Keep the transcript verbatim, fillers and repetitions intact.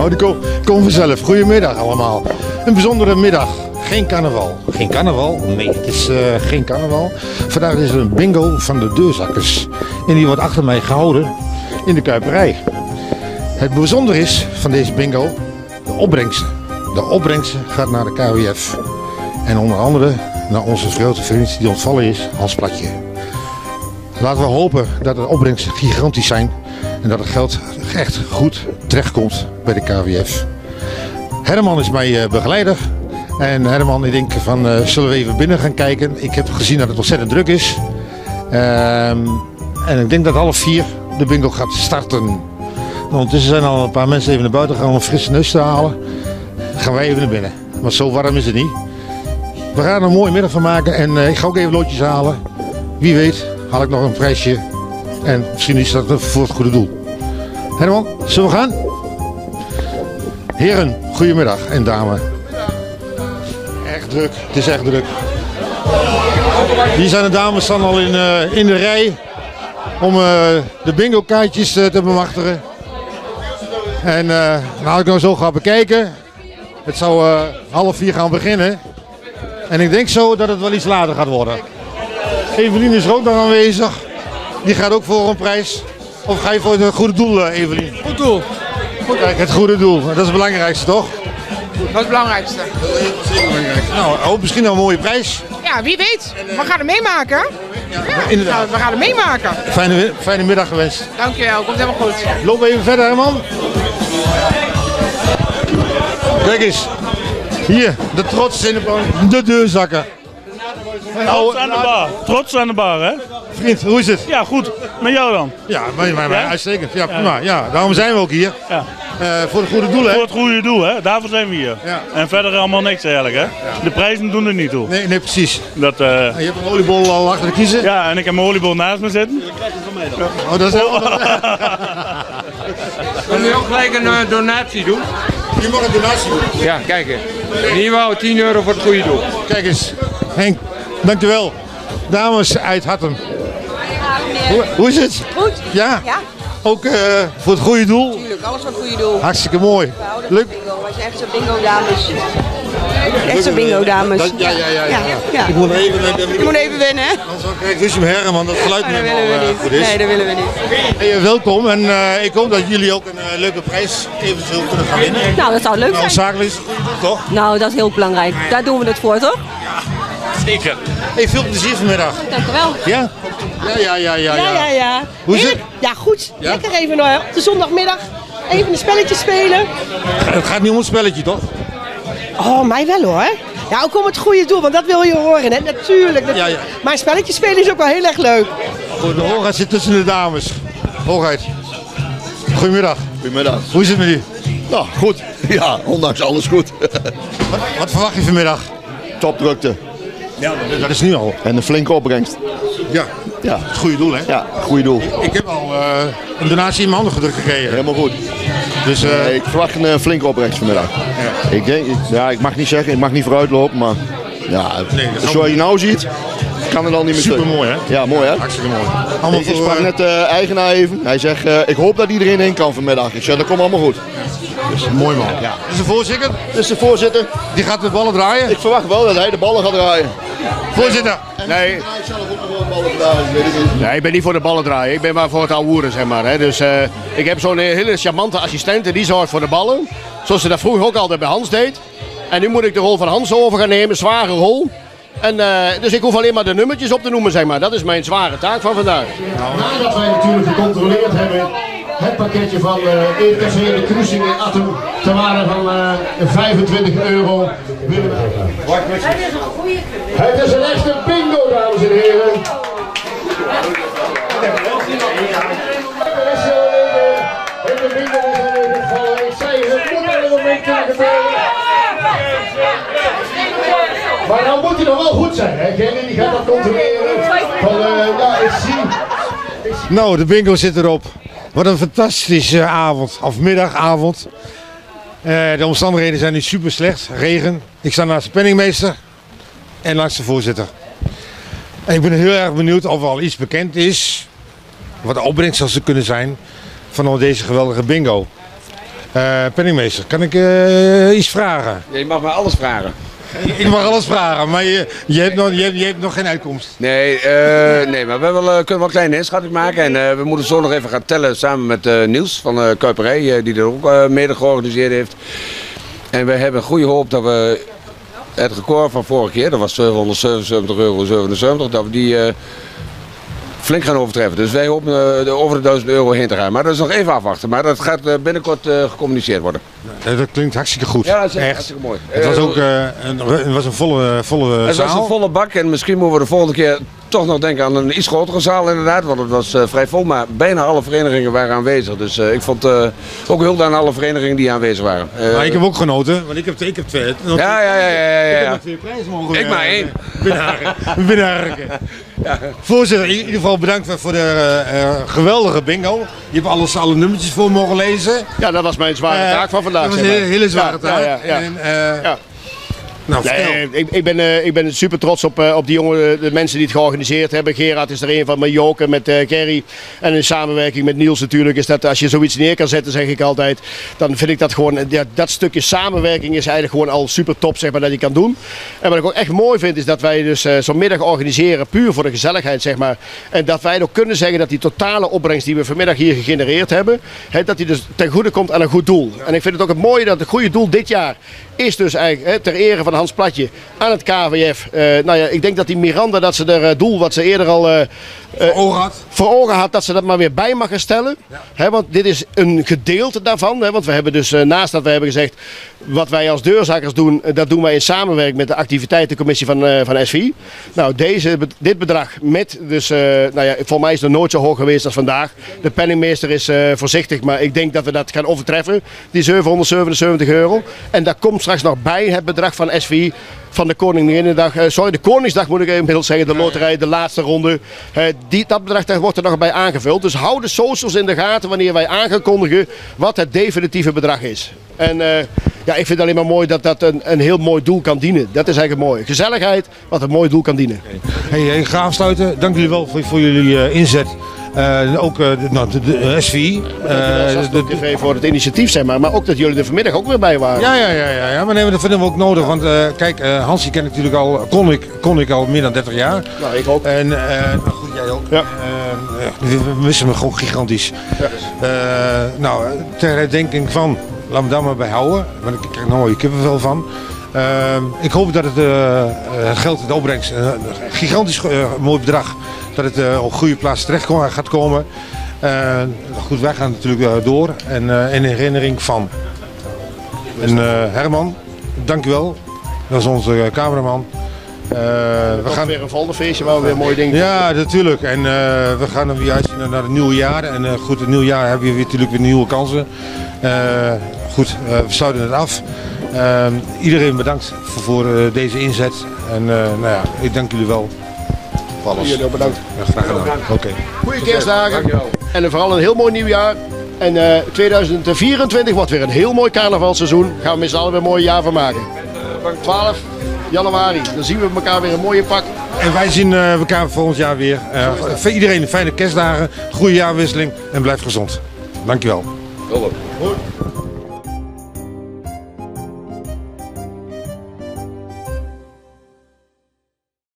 Oh, die komen kom vanzelf. Goedemiddag allemaal. Een bijzondere middag. Geen carnaval. Geen carnaval? Nee, het is uh, geen carnaval. Vandaag is er een bingo van de deurzakkers. En die wordt achter mij gehouden in de Kuiperij. Het bijzondere is van deze bingo de opbrengsten. De opbrengsten gaat naar de K W F. En onder andere naar onze grote vriend die ontvallen is, Hans Platje. Laten we hopen dat de opbrengsten gigantisch zijn. En dat het geld echt goed terechtkomt bij de K W F. Herman is mijn begeleider. En Herman, ik denk van, uh, zullen we even binnen gaan kijken. Ik heb gezien dat het ontzettend druk is. Um, en ik denk dat half vier de bingo gaat starten. Ondertussen zijn al een paar mensen even naar buiten gegaan om een frisse neus te halen. Gaan wij even naar binnen. Want zo warm is het niet. We gaan er een mooie middag van maken. En uh, ik ga ook even loodjes halen. Wie weet haal ik nog een prijsje. En misschien is dat voor het goede doel. Herman, zullen we gaan? Heren, goedemiddag en dames. Echt druk, het is echt druk. Hier zijn de dames dan al in, uh, in de rij om uh, de bingo kaartjes uh, te bemachtigen. En uh, nou, ik nou zo ga bekijken. Het zou uh, half vier gaan beginnen. En ik denk zo dat het wel iets later gaat worden. Evelien is er ook nog aanwezig. Die gaat ook voor een prijs. Of ga je voor het goede doel, uh, Evelien? Goed doel. Goed. Kijk, het goede doel. Dat is het belangrijkste, toch? Dat is het belangrijkste. Nou, ook misschien wel een mooie prijs. Ja, wie weet. We gaan er meemaken. Ja, inderdaad. We gaan er meemaken. Fijne, fijne middag gewenst. Dankjewel, komt helemaal goed. Loop even verder, Herman. Kijk eens. Hier, de trots in de, de deurzakken. Trots aan de bar. Trots aan de bar, hè? Vriend, hoe is het? Ja, goed. Met jou dan? Ja, bij mij ja? uitstekend. Ja, prima. Ja, daarom zijn we ook hier. Ja. Uh, voor het goede doel, hè? Voor het goede doel, hè? Daarvoor zijn we hier. Ja. En verder allemaal niks eigenlijk, hè? Ja. De prijzen doen er niet toe. Nee, nee precies. Dat, uh... en je hebt een oliebol al achter de kiezen? Ja, en ik heb mijn oliebol naast me zitten. Je krijgt het van mij dan. Oh, dat is heel... Kun je ook gelijk een uh, donatie doen? Je mag een donatie doen. Ja, kijk eens. In ieder geval tien euro voor het goede doel. Kijk eens. Henk, dankjewel. Dames uit Hattem. Hoe, hoe is het? Goed. Ja? Ja. Ook uh, voor het goede doel? Tuurlijk, alles voor het goede doel. Hartstikke mooi. We houden leuk. van bingo. Wij zijn echt zo bingo dames. Echt zo bingo dames. Dat, ja, ja, ja, ja, ja. ja. Ik moet even, Je moet even wennen, hè? Anders krijg ik ruzie met Herman, want dat geluid niet helemaal uh, goed is. Nee, dat willen we niet. Hey, welkom en uh, ik hoop dat jullie ook een uh, leuke prijs eventueel kunnen gaan winnen. Nou, dat zou leuk nou, zijn. Zakelijk is het toch? Nou, dat is heel belangrijk. Daar doen we het voor, toch? Zeker. Hey, veel plezier vanmiddag. Dank u wel. Ja? Ja, ja, ja, ja. Ja, ja, ja. Hoe is het? Ja, goed. Ja? Lekker even uh, op de zondagmiddag even een spelletje spelen. Het gaat niet om een spelletje, toch? Oh, mij wel hoor. Ja, ook om het goede doel, want dat wil je horen, hè? Natuurlijk. Dat... Ja, ja. Maar een spelletje spelen is ook wel heel erg leuk. Goed, de hoogheid zit tussen de dames. Hoogheid. Goedemiddag. Goedemiddag. Hoe is het met u? Nou, goed. Ja, ondanks alles goed. Wat, wat verwacht je vanmiddag? Topdrukte. Ja, dat is nu al. En een flinke opbrengst. Ja, ja. Het goede doel, hè? Ja, goede doel. Ik, ik heb al uh, een donatie in mijn handen gedrukt gekregen. Helemaal goed. Dus, uh... nee, ik verwacht een uh, flinke opbrengst vanmiddag. Ja. Ik denk, ja, ik mag niet zeggen, ik mag niet vooruitlopen, maar ja, nee, zoals je nou ziet, kan het al niet meer super mooi, hè? Ja, mooi, hè? Hartstikke mooi. Allemaal ik sprak net de uh, eigenaar even. Hij zegt, uh, ik hoop dat iedereen in kan vanmiddag. Ik zeg, dat komt allemaal goed. Dus, mooi man. Ja. Is de voorzitter? Dit is de voorzitter. Die gaat de ballen draaien? Ik verwacht wel dat hij de ballen gaat draaien. Voorzitter. Nee. Nee, ik ben niet voor de ballen draaien. Ik ben maar voor het ouwehoeren, zeg maar. Hè. Dus uh, ik heb zo'n hele charmante assistente die zorgt voor de ballen. Zoals ze dat vroeger ook altijd bij Hans deed. En nu moet ik de rol van Hans over gaan nemen, zware rol. En, uh, dus ik hoef alleen maar de nummertjes op te noemen, zeg maar. Dat is mijn zware taak van vandaag. Nou, nadat wij natuurlijk gecontroleerd hebben het pakketje van uh, E K C en de cruising in Attem ter waarde van uh, vijfentwintig euro. Het is een echte bingo, dames en heren. De bingo is alweer gevallen. Ik zei, het moet wel een moment kunnen gebeuren. Maar nou moet hij nog wel goed zijn, hè? Jenny die gaat dat controleren. Van, uh, ja, ik zie. Ik zie. Nou, de bingo zit erop. Wat een fantastische avond, of middagavond. Uh, de omstandigheden zijn nu super slecht. Regen. Ik sta naast de penningmeester en langs de voorzitter. En ik ben heel erg benieuwd of er al iets bekend is. Wat de opbrengst zou kunnen zijn van deze geweldige bingo. Uh, penningmeester, kan ik uh, iets vragen? Je mag mij alles vragen. Ik mag alles vragen, maar je, je, hebt, nog, je, hebt, je hebt nog geen uitkomst. Nee, uh, nee maar we wel, uh, kunnen wel een kleine inschatting maken. En uh, we moeten zo nog even gaan tellen samen met uh, Niels van uh, Kuiperij, uh, die er ook uh, mede georganiseerd heeft. En we hebben goede hoop dat we het record van vorige keer, dat was tweehonderdzevenenzeventig euro zevenenzeventig, dat we die uh, flink gaan overtreffen. Dus wij hopen uh, over de duizend euro heen te gaan. Maar dat is nog even afwachten. Maar dat gaat uh, binnenkort uh, gecommuniceerd worden. Ja, dat klinkt hartstikke goed. Ja, dat is echt hartstikke mooi. Het was ook uh, een, het was een volle, volle het zaal. Het was een volle bak en misschien moeten we de volgende keer toch nog denken aan een iets grotere zaal inderdaad. Want het was uh, vrij vol, maar bijna alle verenigingen waren aanwezig. Dus uh, ik vond uh, ook hulde aan alle verenigingen die aanwezig waren. Uh, maar ik heb ook genoten, want ik heb, ik heb twee. Ja, ja, ja, ja, ja, ja. Ik heb nog twee prijzen mogen. Ik maar één. Binnenharken. Ja. Voorzitter, in ieder geval bedankt voor de uh, uh, geweldige bingo. Je hebt alles, alle nummertjes voor mogen lezen. Ja, dat was mijn zware taak van vandaag. Dat was een hele, hele zware ja, taak. Ja, ja, ja. En, uh, ja. Nou, nee, ik, ik, ben, uh, ik ben super trots op, uh, op die jongen, de mensen die het georganiseerd hebben. Gerard is er een van, met Joke, met uh, Kerry. En in samenwerking met Niels natuurlijk is dat als je zoiets neer kan zetten, zeg ik altijd. Dan vind ik dat gewoon, ja, dat stukje samenwerking is eigenlijk gewoon al super top, zeg maar, dat je kan doen. En wat ik ook echt mooi vind is dat wij dus uh, zo'n middag organiseren, puur voor de gezelligheid, zeg maar. En dat wij ook kunnen zeggen dat die totale opbrengst die we vanmiddag hier gegenereerd hebben, he, dat die dus ten goede komt aan een goed doel. En ik vind het ook het mooie dat het goede doel dit jaar is dus eigenlijk he, ter ere van Hans Platje aan het K V F. Uh, nou ja, ik denk dat die Miranda, dat ze er uh, doel wat ze eerder al uh, uh, voor, ogen had. voor ogen had, dat ze dat maar weer bij mag stellen. Ja. He, want dit is een gedeelte daarvan. He, want we hebben dus uh, naast dat we hebben gezegd, wat wij als deurzakers doen, uh, dat doen wij in samenwerking met de activiteitencommissie van, uh, van S V I. Nou, deze, dit bedrag met, dus, uh, nou ja, voor mij is het nog nooit zo hoog geweest als vandaag. De penningmeester is uh, voorzichtig, maar ik denk dat we dat gaan overtreffen, die zevenhonderdzevenenzeventig euro. En daar komt straks nog bij het bedrag van S V I van de Koninginnedag, uh, sorry, de Koningsdag moet ik inmiddels zeggen, de loterij, de laatste ronde. Uh, die, dat bedrag daar wordt er nog bij aangevuld. Dus hou de socials in de gaten wanneer wij aan gaan kondigen wat het definitieve bedrag is. En uh, ja, ik vind het alleen maar mooi dat dat een, een heel mooi doel kan dienen. Dat is eigenlijk mooi. Gezelligheid, wat een mooi doel kan dienen. Hey, ik ga afsluiten. Dank jullie wel voor, voor jullie uh, inzet. Uh, ook uh, de, nou, de, de S V I. Uh, de, de, de, voor het initiatief, zeg maar. Maar ook dat jullie er vanmiddag ook weer bij waren. Ja, ja, ja, ja, ja. Maar nee, dat vinden we ook nodig. Want uh, kijk, uh, Hansie ken ik natuurlijk al, kon ik, kon ik al meer dan dertig jaar. Nou, ik ook. En uh, nou goed, jij ook. Ja. Uh, ja, we missen hem gewoon gigantisch. Ja. Uh, nou, ter herdenking van, laat me daar maar bij houden. Want ik krijg er nooit kippenvel van. Uh, ik hoop dat het, uh, het geld, het opbrengst, uh, een gigantisch uh, mooi bedrag, dat het uh, op een goede plaats terecht gaat komen. Uh, goed, wij gaan natuurlijk uh, door en uh, in herinnering van. En uh, Herman, dankjewel. Dat is onze uh, cameraman. Uh, we gaan weer een volgende feestje waar we weer mooie dingen. Ja, natuurlijk. En uh, we gaan er weer uitzien naar het nieuwe jaar. En uh, goed, het nieuwe jaar hebben we weer, natuurlijk weer nieuwe kansen. Uh, goed, uh, we sluiten het af. Uh, iedereen bedankt voor, voor uh, deze inzet. En uh, nou ja, ik dank jullie wel voor alles. Jullie ook bedankt. Ja, graag gedaan. Oké. Okay. Goeie kerstdagen. En vooral een heel mooi nieuwjaar. En uh, tweeduizend vierentwintig wordt weer een heel mooi carnavalseizoen. Gaan we met z'n allen weer een mooi jaar van maken. twaalf januari, dan zien we elkaar weer een mooie pak. En wij zien uh, elkaar volgend jaar weer. Uh, voor iedereen fijne kerstdagen, goede jaarwisseling en blijf gezond. Dankjewel. Goed.